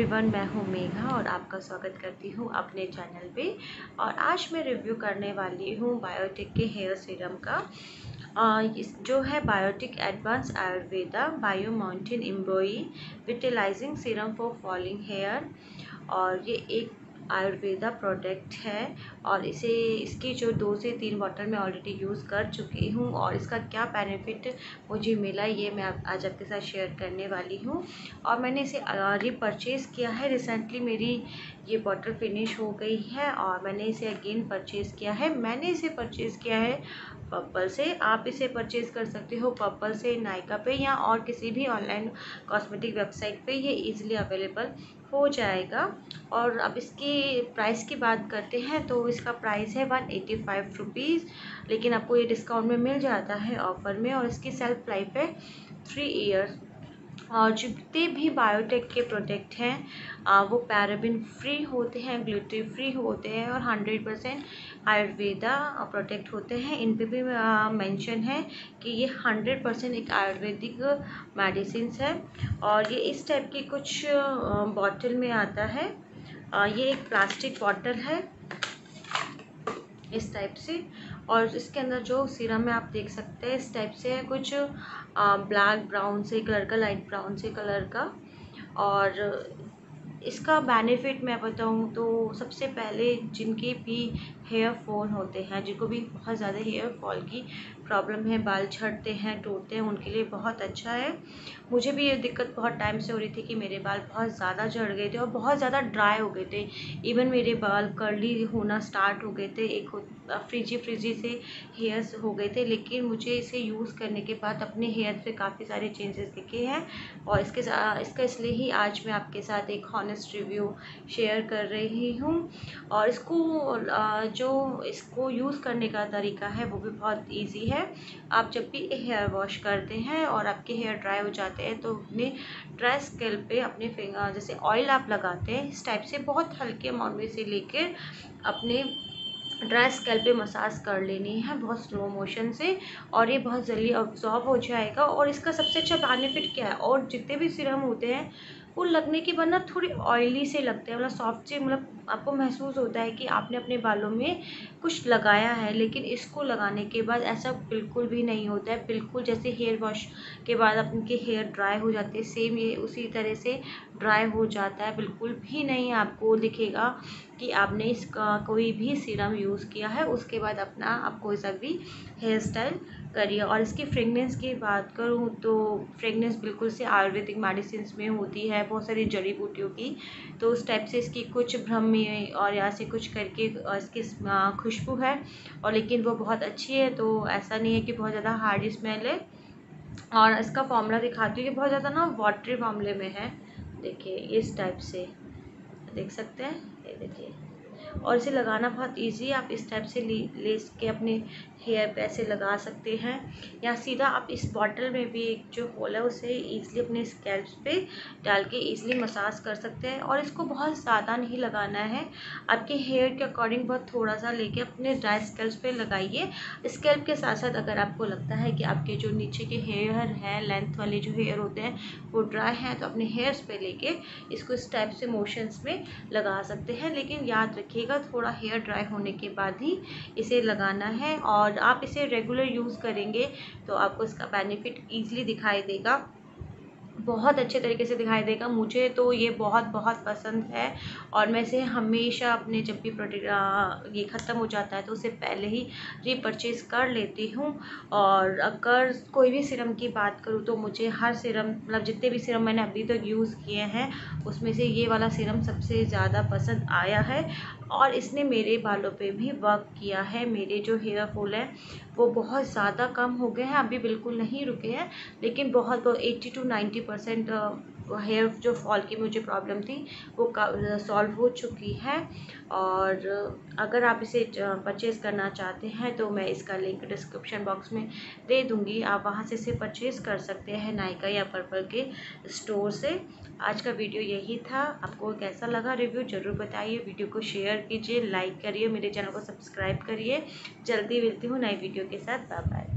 Everyone, मैं हूँ मेघा और आपका स्वागत करती हूँ अपने चैनल पे। और आज मैं रिव्यू करने वाली हूँ बायोटिक के हेयर सीरम का। जो है Biotique advance Ayurveda bio mountain एम्ब्रोई vitalizing serum for falling hair. और ये एक आयुर्वेदा प्रोडक्ट है और इसकी जो 2 से 3 बॉटल मैं ऑलरेडी यूज़ कर चुकी हूँ और इसका क्या बेनिफिट मुझे मिला ये मैं आज आपके साथ शेयर करने वाली हूँ। और मैंने इसे रीपरचेज़ किया है रिसेंटली, मेरी ये बॉटल फिनिश हो गई है और मैंने इसे अगेन परचेज़ किया है। मैंने इसे परचेज़ किया है पर्पल से। आप इसे परचेज़ कर सकते हो पर्पल से, नायका पे या और किसी भी ऑनलाइन कॉस्मेटिक वेबसाइट पे ये ईज़िली अवेलेबल हो जाएगा। और अब इसकी प्राइस की बात करते हैं तो इसका प्राइस है 185 रुपीज़, लेकिन आपको ये डिस्काउंट में मिल जाता है ऑफ़र में। और इसकी सेल्फ लाइफ है 3 ईयर्स। और जितने भी बायोटेक के प्रोडक्ट हैं वो पैराबिन फ्री होते हैं, ग्लूटेन फ्री होते हैं और 100% आयुर्वेदा प्रोडक्ट होते हैं। इन पे भी मेंशन है कि ये 100% एक आयुर्वेदिक मेडिसिन है। और ये इस टाइप की कुछ बॉटल में आता है। ये एक प्लास्टिक बॉटल है इस टाइप से, और इसके अंदर जो सीरम है आप देख सकते हैं इस टाइप से है कुछ ब्लैक ब्राउन से कलर का, लाइट ब्राउन से कलर का। और इसका बेनिफिट मैं बताऊं तो सबसे पहले जिनके भी हेयर फॉल होते हैं, जिनको भी बहुत ज़्यादा हेयर फॉल की प्रॉब्लम है, बाल झड़ते हैं, टूटते हैं, उनके लिए बहुत अच्छा है। मुझे भी ये दिक्कत बहुत टाइम से हो रही थी कि मेरे बाल बहुत ज़्यादा झड़ गए थे और बहुत ज़्यादा ड्राई हो गए थे। इवन मेरे बाल कर्ली होना स्टार्ट हो गए थे, एक फ्रिजी से हेयर्स हो गए थे। लेकिन मुझे इसे यूज़ करने के बाद अपने हेयर पे काफ़ी सारे चेंजेस दिखे हैं और इसका इसलिए ही आज मैं आपके साथ एक हॉनेस्ट रिव्यू शेयर कर रही हूँ। और इसको यूज़ करने का तरीका है वो भी बहुत इजी है। आप जब भी हेयर वॉश करते हैं और आपके हेयर ड्राई हो जाते हैं तो अपने ड्राई स्कैल्प पे अपने फिंगर जैसे ऑयल आप लगाते हैं इस टाइप से बहुत हल्के अमाउंट में से लेकर अपने ड्राई स्कैल्प पे मसाज कर लेनी है बहुत स्लो मोशन से, और ये बहुत जल्दी अब्जॉर्ब हो जाएगा। और इसका सबसे अच्छा बेनिफिट क्या है, और जितने भी सीरम होते हैं वो लगने के बाद ना थोड़ी ऑयली से लगते हैं, मतलब सॉफ्ट से, मतलब आपको महसूस होता है कि आपने अपने बालों में कुछ लगाया है। लेकिन इसको लगाने के बाद ऐसा बिल्कुल भी नहीं होता है। बिल्कुल जैसे हेयर वॉश के बाद आपके हेयर ड्राई हो जाते हैं, सेम ये उसी तरह से ड्राई हो जाता है। बिल्कुल भी नहीं आपको दिखेगा कि आपने इसका कोई भी सीरम यूज़ किया है। उसके बाद आप कोई सा भी हेयर स्टाइल करिए। और इसकी फ्रेगनेंस की बात करूँ तो फ्रेगनेंस बिल्कुल से आयुर्वेदिक मेडिसिन में होती है, बहुत सारी जड़ी बूटियों की। तो उस टाइप से इसकी कुछ ब्रह्मी और या से कुछ करके इसकी खुशबू है, और लेकिन वो बहुत अच्छी है। तो ऐसा नहीं है कि बहुत ज़्यादा हार्ड स्मेल है। और इसका फॉर्मूला दिखाती हूँ कि बहुत ज़्यादा ना वाटरी मामले में है। देखिए इस टाइप से देख सकते हैं, ये देखिए। और इसे लगाना बहुत इजी है। आप इस टाइप से लेस के अपने हेयर पे ऐसे लगा सकते हैं, या सीधा आप इस बॉटल में भी एक जो होल है उसे ईज़िली अपने स्कैल्प पे डाल के ईज़िली मसाज कर सकते हैं। और इसको बहुत ज़्यादा नहीं लगाना है, आपके हेयर के अकॉर्डिंग बहुत थोड़ा सा लेके अपने ड्राई स्कैल्प पे लगाइए। स्कैल्प के साथ साथ अगर आपको लगता है कि आपके जो नीचे के हेयर हैं, लेंथ वाले जो हेयर होते हैं वो ड्राई हैं, तो अपने हेयर्स पे लेके इसको इस टाइप से मोशंस में लगा सकते हैं। लेकिन याद रखिएगा थोड़ा हेयर ड्राई होने के बाद ही इसे लगाना है। और आप इसे रेगुलर यूज़ करेंगे तो आपको इसका बेनिफिट ईज़िली दिखाई देगा, बहुत अच्छे तरीके से दिखाई देगा। मुझे तो ये बहुत बहुत पसंद है और मैं इसे हमेशा अपने जब भी प्रोडक्ट ये ख़त्म हो जाता है तो उससे पहले ही रीपरचेज़ कर लेती हूँ। और अगर कोई भी सीरम की बात करूँ तो मुझे हर सीरम, मतलब जितने भी सीरम मैंने अभी तक यूज़ किए हैं उसमें से ये वाला सीरम सबसे ज़्यादा पसंद आया है। और इसने मेरे बालों पे भी वर्क किया है। मेरे जो हेयर फॉल है वो बहुत ज़्यादा कम हो गए हैं, अभी बिल्कुल नहीं रुके हैं, लेकिन बहुत 80 to 90% हेयर जो फॉल की मुझे प्रॉब्लम थी वो सॉल्व हो चुकी है। और अगर आप इसे परचेज़ करना चाहते हैं तो मैं इसका लिंक डिस्क्रिप्शन बॉक्स में दे दूँगी, आप वहाँ से इसे परचेज़ कर सकते हैं नायका या पर्पल के स्टोर से। आज का वीडियो यही था। आपको कैसा लगा रिव्यू ज़रूर बताइए, वीडियो को शेयर कीजिए, लाइक करिए, मेरे चैनल को सब्सक्राइब करिए। जल्दी मिलती हूँ नई वीडियो के साथ। Bye bye.